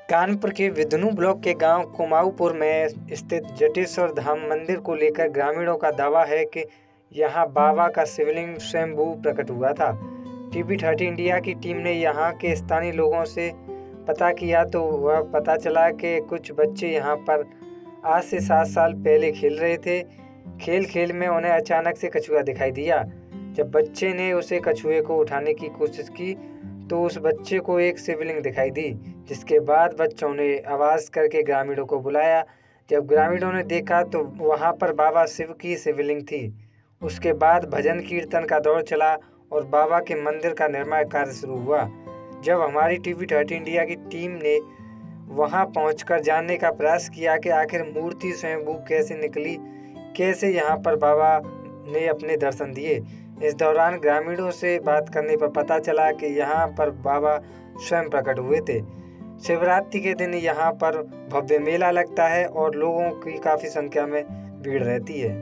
कानपुर के विधनु ब्लॉक के गांव कुमाऊपुर में स्थित जटेश्वर धाम मंदिर को लेकर ग्रामीणों का दावा है कि यहां बाबा का शिवलिंग स्वयंभू प्रकट हुआ था। टीवी 30 इंडिया की टीम ने यहां के स्थानीय लोगों से पता किया तो वह पता चला कि कुछ बच्चे यहां पर आज से 7 साल पहले खेल रहे थे। खेल खेल में उन्हें अचानक से कछुआ दिखाई दिया। जब बच्चे ने उसे कछुए को उठाने की कोशिश की तो उस बच्चे को एक शिवलिंग दिखाई दी, जिसके बाद बच्चों ने आवाज़ करके ग्रामीणों को बुलाया। जब ग्रामीणों ने देखा तो वहां पर बाबा शिव की शिवलिंग थी। उसके बाद भजन कीर्तन का दौर चला और बाबा के मंदिर का निर्माण कार्य शुरू हुआ। जब हमारी टीवी 30 इंडिया की टीम ने वहां पहुंचकर जानने का प्रयास किया कि आखिर मूर्ति स्वयंभू कैसे निकली, कैसे यहां पर बाबा ने अपने दर्शन दिए। इस दौरान ग्रामीणों से बात करने पर पता चला कि यहाँ पर बाबा स्वयं प्रकट हुए थे। शिवरात्रि के दिन यहाँ पर भव्य मेला लगता है और लोगों की काफी संख्या में भीड़ रहती है।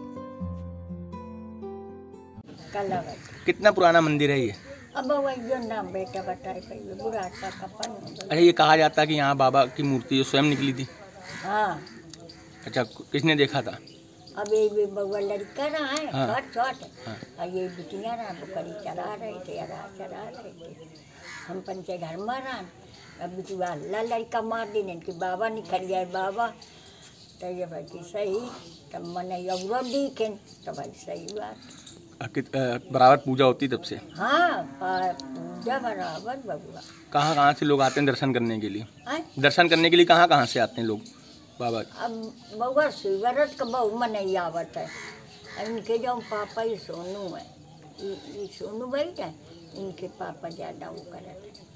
कितना पुराना मंदिर है ये? अब वही नाम बेटा बताए बुरा का कपन। अच्छा, ये कहा जाता है कि यहाँ बाबा की मूर्ति जो स्वयं निकली थी। हाँ। अच्छा, किसने देखा था? अब ये बउआ लड़का रहा है, हाँ। छोट और ये बिटिया रहा, बकरी चरा रहे थे, चरा रहे थे। हम पंचे घर में रहा, अब बिटुआ अल्लाह लड़का मार दी कि बाबा निकल गया बाबा। तो ये भाई सही, तब मैंने अवरोध दिखे तो भाई सही बात। बराबर पूजा होती तब से? हाँ, पूजा बराबर बबुआ। कहाँ से लोग आते हैं दर्शन करने के लिए? दर्शन करने के लिए कहाँ से आते हैं लोग बाबा? अब बउआ शिवरत का बहु मन नहीं आवत है। इनके जो पापा ही सोनू है, ये सोनू भाई है, इनके पापा ज़्यादा वो करते हैं।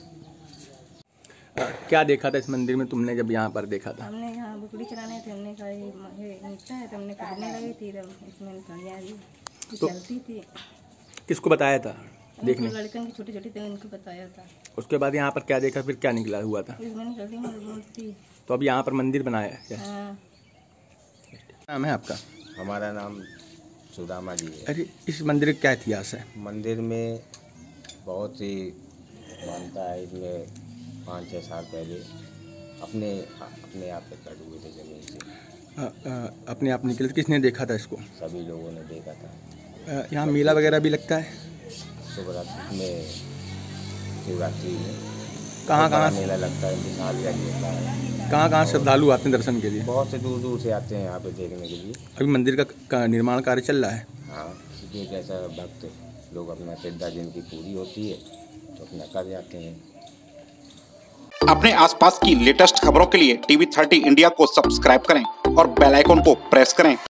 क्या देखा था इस मंदिर में तुमने जब यहाँ पर देखा था? हमने यहाँ बुकड़ी चलाने थे, हमने कहा ये नीचा है, तो हमने पकड़ने लगी थी, तब इसमें तो चलती थी। किसको बताया था देखने? लड़कन की छोटी छोटी थे, उनको बताया था। उसके बाद यहाँ पर क्या देखा, फिर क्या निकला हुआ था? इसमें निकलती मूर्ति। तो अब यहाँ पर मंदिर बनाया है क्या? हाँ। नाम है आपका? हमारा नाम सुदामा जी है। अरे, इस मंदिर का क्या इतिहास है? मंदिर में बहुत ही मानता है। इसमें 5-6 साल पहले अपने आप पे कट हुए थे जमीन से। अपने आप निकले? किसने देखा था इसको? सभी लोगों ने देखा था। यहाँ मेला वगैरह भी लगता है? शिवरात्रि में कहाँ मेला लगता है, इंतजार लगता है। कहाँ श्रद्धालु आते हैं दर्शन के लिए? बहुत से दूर दूर से आते हैं यहाँ पे देखने के लिए। अभी मंदिर का निर्माण कार्य चल रहा है? हाँ, क्योंकि जैसा भक्त लोग अपना श्रद्धा जिनकी पूरी होती है तो अपना कर जाते हैं। अपने आसपास की लेटेस्ट खबरों के लिए टीवी 30 इंडिया को सब्सक्राइब करें और बेल आइकन को प्रेस करें।